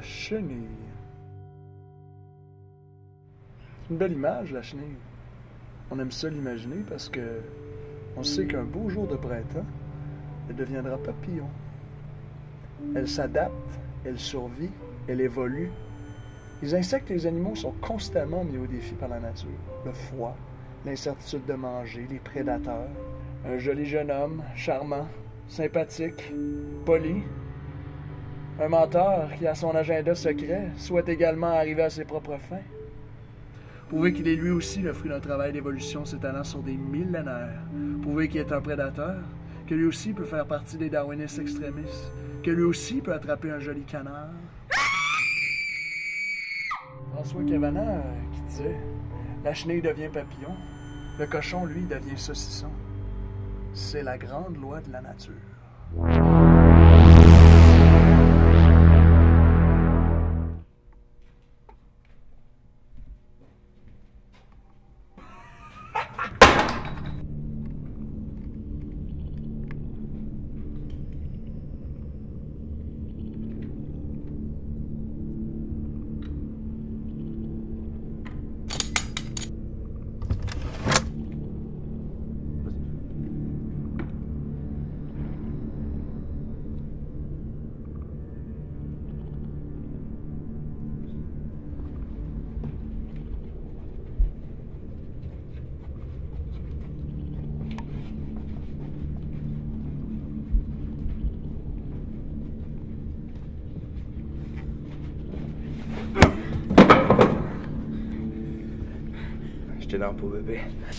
chenille. C'est une belle image, la chenille. On aime ça l'imaginer parce que on sait qu'un beau jour de printemps, elle deviendra papillon. Elle s'adapte, elle survit, elle évolue. Les insectes et les animaux sont constamment mis au défi par la nature. Le froid, l'incertitude de manger, les prédateurs. Un joli jeune homme, charmant, sympathique, poli. Un menteur qui, à son agenda secret, souhaite également arriver à ses propres fins. Prouver qu'il est lui aussi le fruit d'un travail d'évolution s'étalant sur des millénaires. Prouver qu'il est un prédateur, que lui aussi peut faire partie des darwinistes extrémistes, que lui aussi peut attraper un joli canard. François Cavana qui disait « La chenille devient papillon, le cochon, lui, devient saucisson. C'est la grande loi de la nature. » J'étais là pour bébé.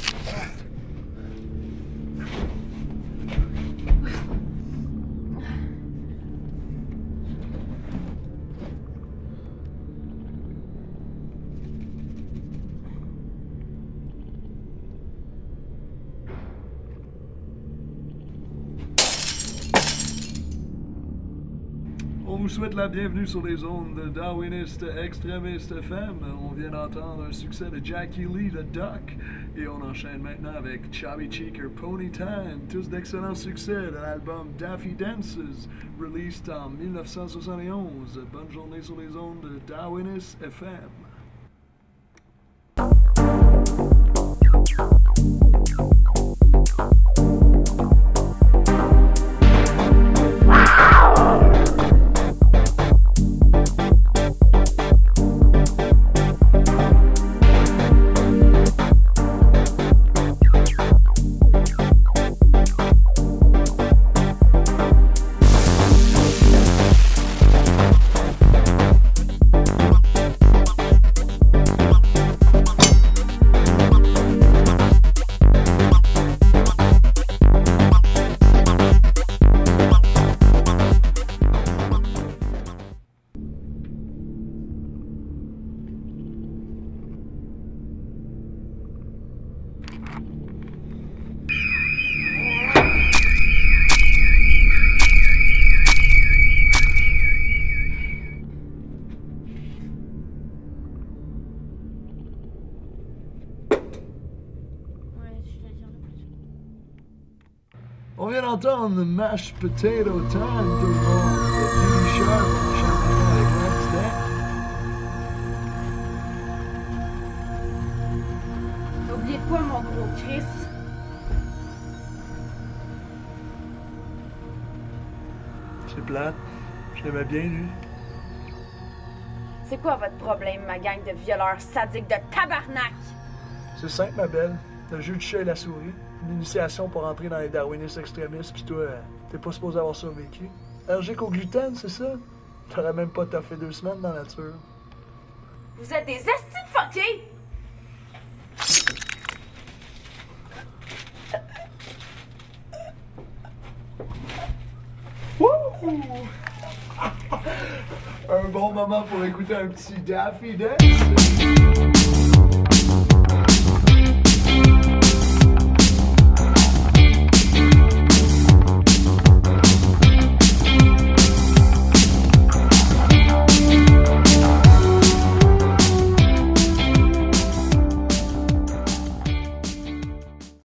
On vous souhaite la bienvenue sur les ondes de Darwiniste Extrémiste FM. On vient d'entendre un succès de Jackie Lee, The Duck, et on enchaîne maintenant avec Chubby Cheeker, Pony Time, tous d'excellents succès de l'album Daffy Dances, released en 1971. Bonne journée sur les ondes de Darwiniste FM. On vient d'entendre Mashed Potato Time, tout le monde. Diddy Sharp, champion avec Lance Deck. T'as oublié de quoi, mon gros Chris? C'est plate. Je l'aimais bien, lui. C'est quoi votre problème, ma gang de violeurs sadiques de tabarnak? C'est simple, ma belle. T'as le jeu du chat et la souris. Une initiation pour entrer dans les darwinistes extrémistes, pis toi, t'es pas supposé avoir survécu. Allergique au gluten, c'est ça? T'aurais même pas taffé 2 semaines dans la nature. Vous êtes des estis de fuckés! Un bon moment pour écouter un petit Daffy Dance.